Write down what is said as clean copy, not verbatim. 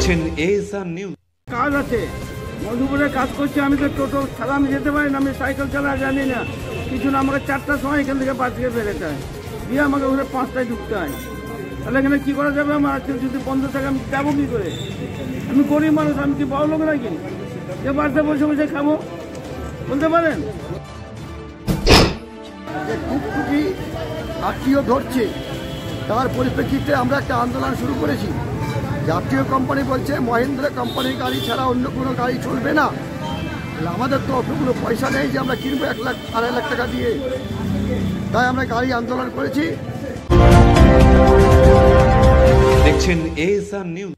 দেখছেন ASR news. কাজ আছে, মধুপুরে কাজ করছি। আমি তো টোটো ছাড়া আমি যেতে পারি না, আমি সাইকেল চালা জানি না কিছু না। আমাকে 4টার সময় এখান থেকে বাস থেকে বেরোতে হয়, দিয়ে আমাকে ওখানে 5টায় ঢুকতে হয়। তাহলে এখানে কী করা যাবে? আমার আজকে যদি বন্ধ থাকে আমি যাবো কী করে? আমি গরিব মানুষ, আমি কি বড় লোক নাকি যে বাসে বসে বসে খাবো? বলতে পারেন? টুকটুকি আত্মীয় ধরছে, তার পরিপ্রেক্ষিতে আমরা একটা আন্দোলন শুরু করেছি। জাতীয় কোম্পানি বলছে মহেন্দ্র কোম্পানির গাড়ি ছাড়া অন্য কোনো গাড়ি চলবে না। আমাদের তো অতগুলো পয়সা নেই যে আমরা কিনবো 1 লাখ 2.5 লাখ টাকা দিয়ে, তাই আমরা গাড়ি আন্দোলন করেছি। দেখছেন ASR নিউজ।